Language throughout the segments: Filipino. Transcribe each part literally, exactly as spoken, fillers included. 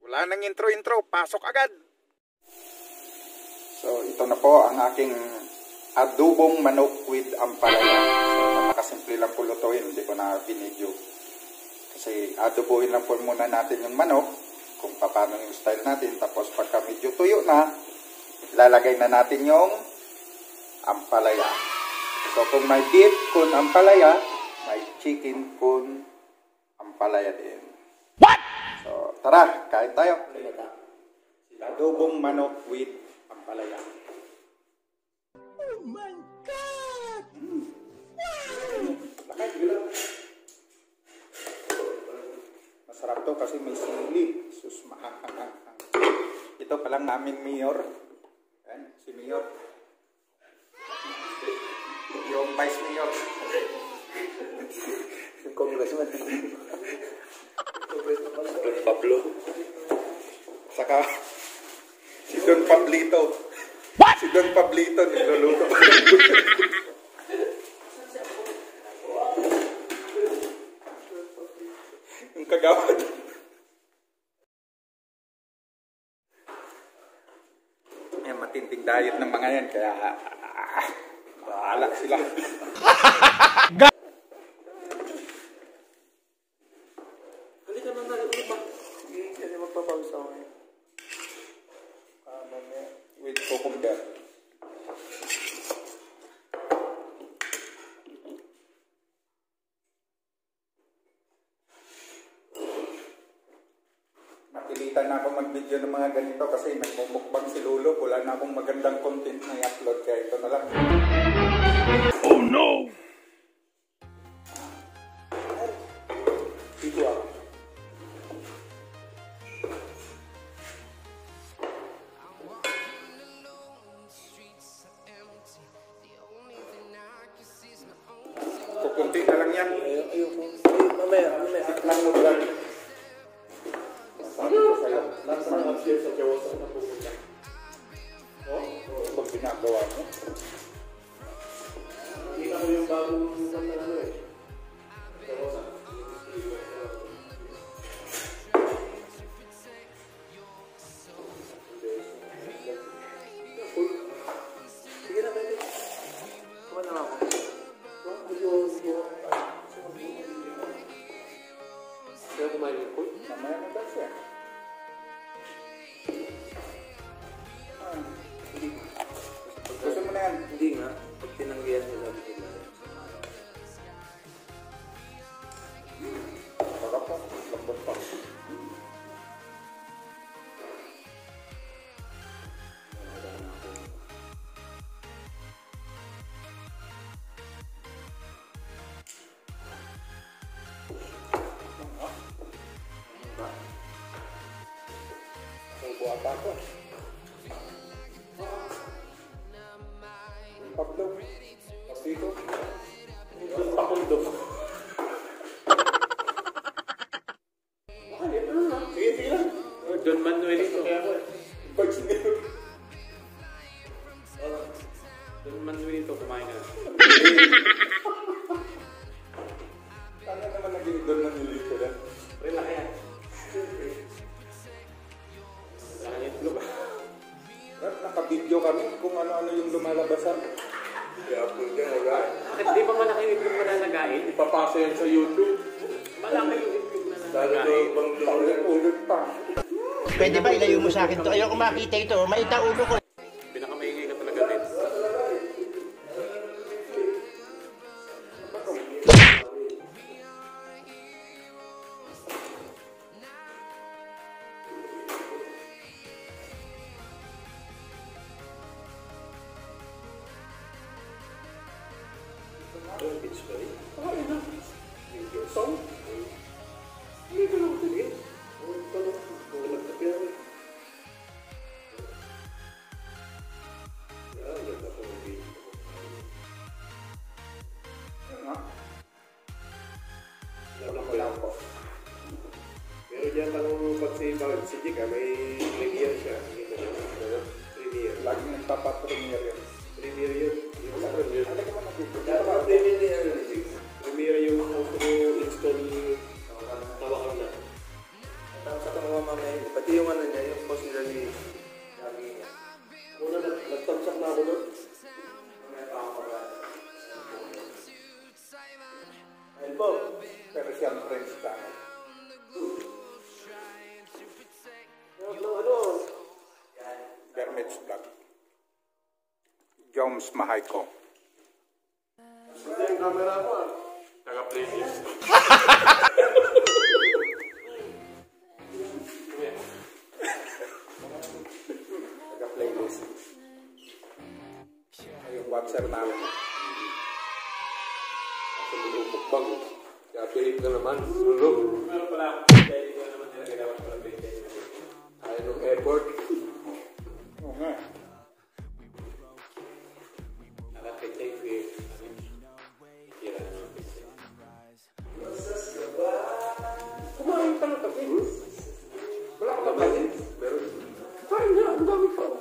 Wala nang intro-intro, pasok agad! So ito na po ang aking adobong manok with ampalaya. So napakasimple lang po lutuin, hindi ko na binidyo. Kasi adobohin lang po muna natin yung manok, kung paano yung style natin. Tapos pagka medyo tuyo na, lalagay na natin yung ampalaya. So kung may beef kun ampalaya, may chicken kun ampalaya din. What? So tara, kain tayo. Adobong manok with ampalaya. Oh my God! Mm. Lakay, gila. Masarap to kasi may sili. Sus, mahang-hang-hang. Ito palang namin mayor. Ayan, si mayor. Yung vice mayor. Yung congressman. Don Pablo. Saka si Don Pablito. What? Si Don Pablito nagluluto. Yung kagawad. Yan, matinding diet ng mga yan. Kaya ah, bahala sila. Halika na nalit ulit ba? Hindi kasi magpapausa ko ngayon. Ah, mamaya. With cucumber. Napilitan na akong mag-video ng mga ganito kasi nagmumukbang si Lolo. Wala na akong magandang content na i-upload kaya ito na lang. Oh no! Dito ako. Kukunti na lang yan. Ayaw, ayoko. Ay, mamaya, mamaya. Tikman mo lang. Sabi ko sa'yo. Last time upstairs sa Jawasan na pupunta. Oh, pag ginagawa mo. Kita ko yung bagong ano ano eh. Jawasan. Sige na, baby. Kuha na ako. Kaya kumain yung food? Mamaya na ba siya? Ah, gusto mo na yan? Hindi nga. Pag tinanggihan nila, sabi nila. Sarap po. Lambot pa. Buat apa? Pablo, pasti itu. Pablo. Sige, sige lang. Don Manuel ito. Pag sinilo. Don Manuel ito, kumain na. Ano naman naging doon na nilito na? Relax yan. Naka-video kami kung ano-ano yung lumalabasan. Kaya po dyan, wala. Bakit di ba malaki yung itlog na nalagain? Ipapasa yan sa YouTube. Malaki yung itlog na nalagain. Dahil paulit-ulit pa. Pwede ba ilayo mo sa akin to? Ayoko makita ito. Maitaulo ko. Pinakamaingay ka talaga din. It's very... Oh, enough. So? Hindi ka lang tigil. Ito lang. Bulag na pera. Yeah, yan ako mag-video. Yan nga. Wala ko lang po. Pero dyan tanong pag si Bawad si Jika, may premier siya. Premier. Laging nagpapatronier yan. Premier yun. Yung sa premier. Ano ka ba nag-video? Premier yun. Premier yung install tawakan na. Tapos sa mga mamaya, hindi pa Ito yung ano niya, yung post nila ni Lagi niya. Una, nag-thumbs up na ako doon. May pa ako ba? Ayun po. Pero siyang French channel. Ano, ano? Dermit's Vlog. Joms Mahayko. Ito yung camera ko ah. Taga-playlist. Taga-playlist. Ay, yung watcher namin. Sa mga mukbang. Kaya pilit na naman. Lulog. Meron pala ako. Dahil ko naman nila ginawa pala playlist. Ayaw ng effort. Oo nga. Nakakitay ko eh. Kira na naman. Kumain ka ng kape. Wala ka ba kape? Meron. Kain na. Ang dami pa.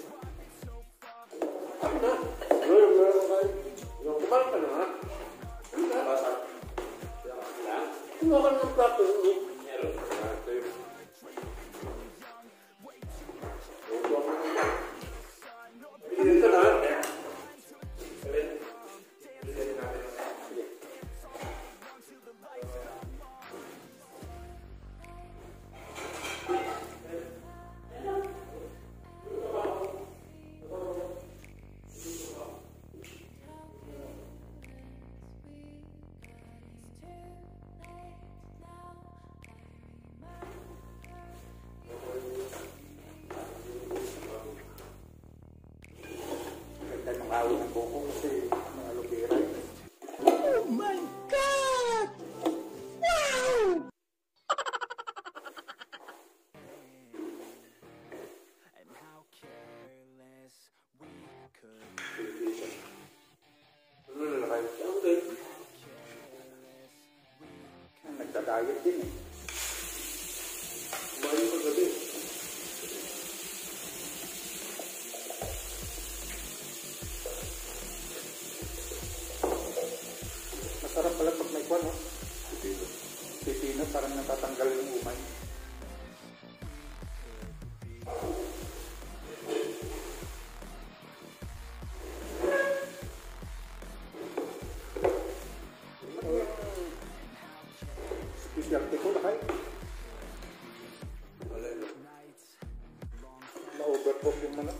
Kain na. Meron, meron ka kain. Yung kumain ka na ha. Ano na? Basa. Kumuha ka ng plato. Meron. Ito yun. Piliin ka na ha. Ganda ng awit ng buko kasi may aloe vera. Oh my God! Wow! Ano na nakain? Okay. Nagda-diet din eh. Kumain ka gabi. Masarap pala pag may kwan, no? Pipino, parang natatanggal yung umay. Specialty ko lahat. Wala na. Na-overcook yung manok.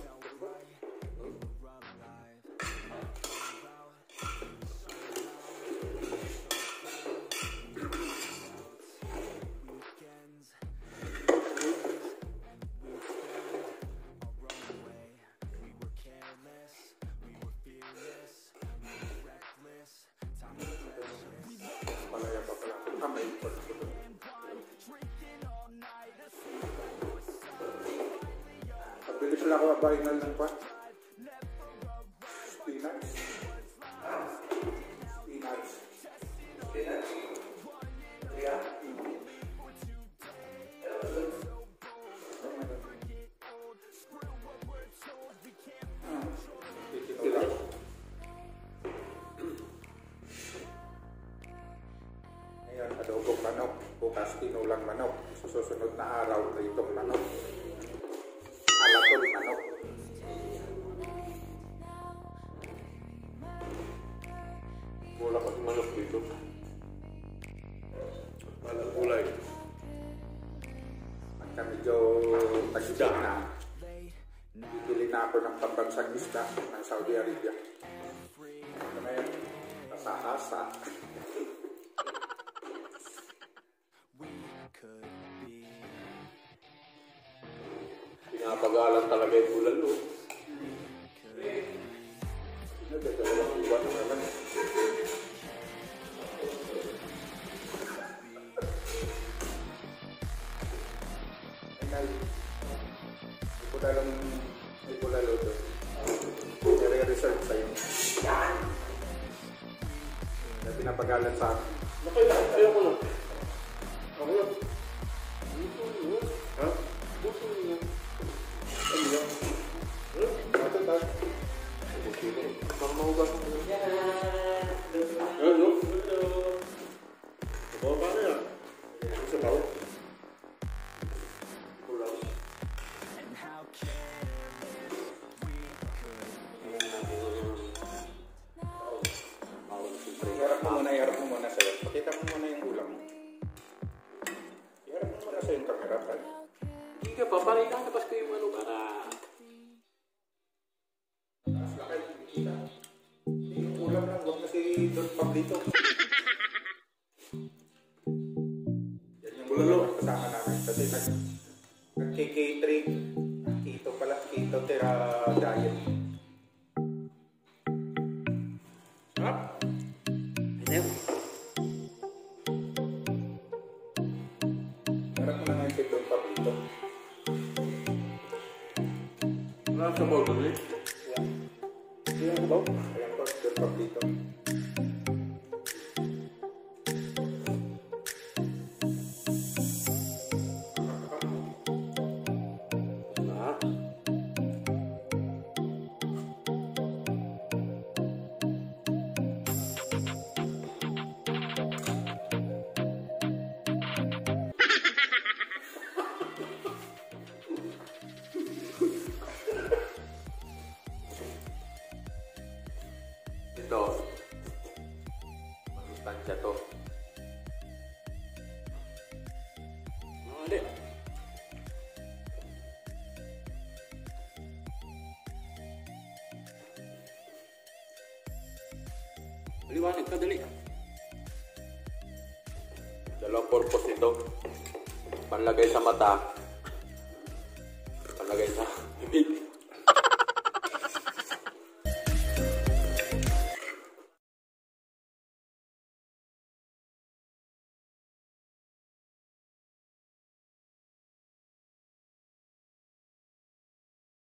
Palaya pa pala. Ah, may import ko doon. Pabili sila ako abahingal ng kwan. Spinach. Spinach. Spinach? Yeah. Titinulang. Ngayon, adobong manok. Bukas tinulang manok. Sa susunod na araw, ritong manok. Alatong manok. Wala kasi manok dito. Walang gulay. Pagka medyo tagda na, bibili na ako ng pambansang isda ng Saudi Arabia. Ano na yun? Hasa-hasa. Pinapagalan talaga yung bulalo. Nagdadalawang iwan na naman. Ay, hindi ko dalang, hindi ko lalo doon. Nire-research sa'yo. Na pinapagalan sa akin. Nakaya, ayaw ko lang. Ako lang. Ha? Buso niya. Ano yan? Hmm? Ito ta. Okay na eh. Baka mahugas mo. Ano? Sabaw pa na yan. Sabaw? Kulang. harapan. Hindi ka pa, para ilalabas ko yung ano para... Taas lang kayo, kita. Yung ulam lang, huwag na si Don Pablito. Yan yung ulam lang kasama namin. Kasi nag, nag-catering. Keto pala, keto tera diet. Sarap. Ano? Harap mo na ngayon kay Don Pablito. Wala sa ball ko eh. Yan. Hindi yan ba? Ayan po, Don Pablito. Ah. Ito. Masustansya to. Hindi. Liwanag ka, dali. Dalawang purpose ito. Panlagay sa mata. Panlagay sa bibig.